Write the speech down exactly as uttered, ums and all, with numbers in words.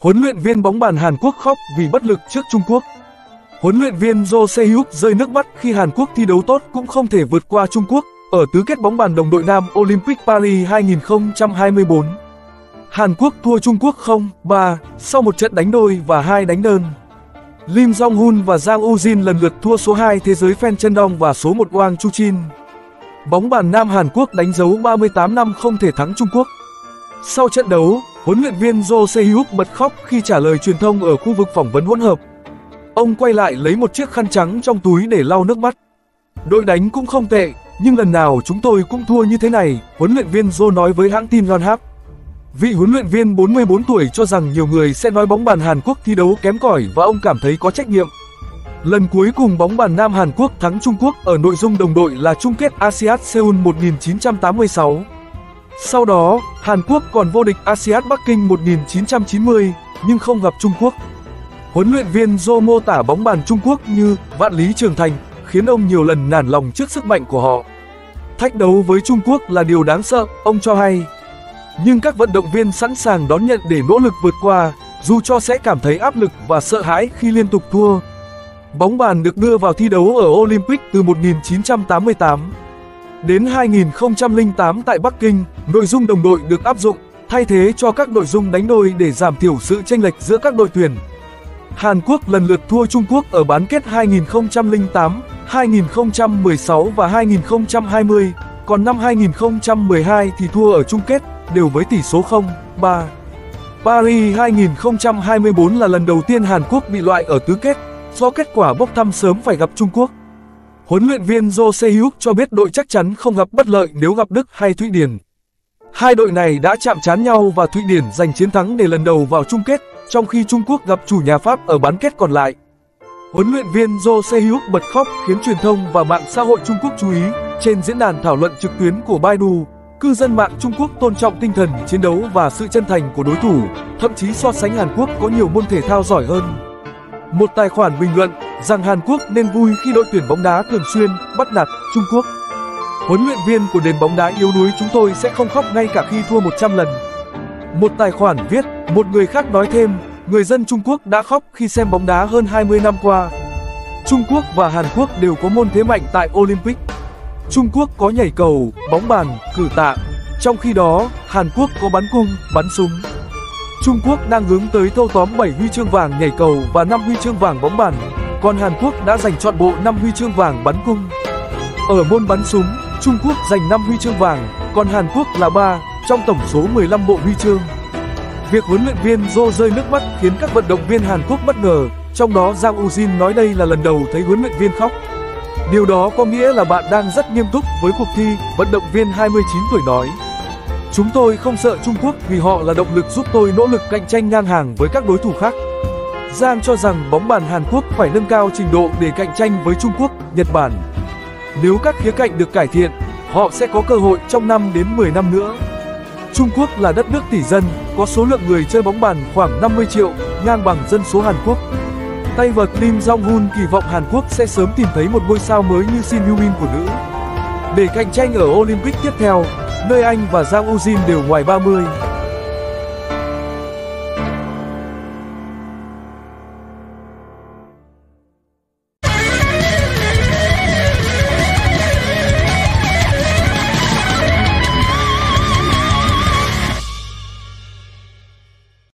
Huấn luyện viên bóng bàn Hàn Quốc khóc vì bất lực trước Trung Quốc. Huấn luyện viên Jo Se-hyuk rơi nước mắt khi Hàn Quốc thi đấu tốt cũng không thể vượt qua Trung Quốc ở tứ kết bóng bàn đồng đội nam Olympic Paris hai nghìn không trăm hai mươi tư. Hàn Quốc thua Trung Quốc không ba sau một trận đánh đôi và hai đánh đơn. Lim Jong-hun và Jang Woo-jin lần lượt thua số hai thế giới Fan Chen-dong và số một Wang Chu-chin. Bóng bàn nam Hàn Quốc đánh dấu ba mươi tám năm không thể thắng Trung Quốc. Sau trận đấu, huấn luyện viên Jo Se-hyuk bật khóc khi trả lời truyền thông ở khu vực phỏng vấn hỗn hợp. Ông quay lại lấy một chiếc khăn trắng trong túi để lau nước mắt. Đội đánh cũng không tệ, nhưng lần nào chúng tôi cũng thua như thế này, huấn luyện viên Jo nói với hãng tin Yonhap. Vị huấn luyện viên bốn mươi tư tuổi cho rằng nhiều người sẽ nói bóng bàn Hàn Quốc thi đấu kém cỏi và ông cảm thấy có trách nhiệm. Lần cuối cùng bóng bàn nam Hàn Quốc thắng Trung Quốc ở nội dung đồng đội là chung kết a si át Seoul một nghìn chín trăm tám mươi sáu. Sau đó, Hàn Quốc còn vô địch a si át Bắc Kinh một nghìn chín trăm chín mươi, nhưng không gặp Trung Quốc. Huấn luyện viên Jo mô tả bóng bàn Trung Quốc như vạn lý trường thành, khiến ông nhiều lần nản lòng trước sức mạnh của họ. Thách đấu với Trung Quốc là điều đáng sợ, ông cho hay. Nhưng các vận động viên sẵn sàng đón nhận để nỗ lực vượt qua, dù cho sẽ cảm thấy áp lực và sợ hãi khi liên tục thua. Bóng bàn được đưa vào thi đấu ở Olympic từ một nghìn chín trăm tám mươi tám. Đến hai nghìn không trăm lẻ tám tại Bắc Kinh, nội dung đồng đội được áp dụng, thay thế cho các nội dung đánh đôi để giảm thiểu sự chênh lệch giữa các đội tuyển. Hàn Quốc lần lượt thua Trung Quốc ở bán kết hai nghìn không trăm lẻ tám, hai nghìn không trăm mười sáu và hai nghìn không trăm hai mươi, còn năm hai nghìn không trăm mười hai thì thua ở chung kết, đều với tỷ số không ba. Paris hai nghìn không trăm hai mươi tư là lần đầu tiên Hàn Quốc bị loại ở tứ kết, do kết quả bốc thăm sớm phải gặp Trung Quốc. Huấn luyện viên Jo Se-hyuk cho biết đội chắc chắn không gặp bất lợi nếu gặp Đức hay Thụy Điển. Hai đội này đã chạm trán nhau và Thụy Điển giành chiến thắng để lần đầu vào chung kết, trong khi Trung Quốc gặp chủ nhà Pháp ở bán kết còn lại. Huấn luyện viên Jo Se-hyuk bật khóc khiến truyền thông và mạng xã hội Trung Quốc chú ý. Trên diễn đàn thảo luận trực tuyến của Baidu, cư dân mạng Trung Quốc tôn trọng tinh thần chiến đấu và sự chân thành của đối thủ, thậm chí so sánh Hàn Quốc có nhiều môn thể thao giỏi hơn. Một tài khoản bình luận rằng Hàn Quốc nên vui khi đội tuyển bóng đá thường xuyên bắt nạt Trung Quốc. Huấn luyện viên của nền bóng đá yếu đuối chúng tôi sẽ không khóc ngay cả khi thua một trăm lần. Một tài khoản viết, một người khác nói thêm, người dân Trung Quốc đã khóc khi xem bóng đá hơn hai mươi năm qua. Trung Quốc và Hàn Quốc đều có môn thế mạnh tại Olympic. Trung Quốc có nhảy cầu, bóng bàn, cử tạ. Trong khi đó, Hàn Quốc có bắn cung, bắn súng. Trung Quốc đang hướng tới thâu tóm bảy huy chương vàng nhảy cầu và năm huy chương vàng bóng bàn, còn Hàn Quốc đã giành trọn bộ năm huy chương vàng bắn cung. Ở môn bắn súng, Trung Quốc giành năm huy chương vàng, còn Hàn Quốc là ba trong tổng số mười lăm bộ huy chương. Việc huấn luyện viên Jo rơi nước mắt khiến các vận động viên Hàn Quốc bất ngờ, trong đó Jang Woo-jin nói đây là lần đầu thấy huấn luyện viên khóc. Điều đó có nghĩa là bạn đang rất nghiêm túc với cuộc thi, vận động viên hai mươi chín tuổi nói. Chúng tôi không sợ Trung Quốc vì họ là động lực giúp tôi nỗ lực cạnh tranh ngang hàng với các đối thủ khác. Giang cho rằng bóng bàn Hàn Quốc phải nâng cao trình độ để cạnh tranh với Trung Quốc, Nhật Bản. Nếu các khía cạnh được cải thiện, họ sẽ có cơ hội trong năm đến mười năm nữa. Trung Quốc là đất nước tỷ dân, có số lượng người chơi bóng bàn khoảng năm mươi triệu, ngang bằng dân số Hàn Quốc. Tay vợt Lim Jong-hun kỳ vọng Hàn Quốc sẽ sớm tìm thấy một ngôi sao mới như Shin Hyo-min của nữ, để cạnh tranh ở Olympic tiếp theo, nơi anh và Jang Woo-jin đều ngoài ba mươi.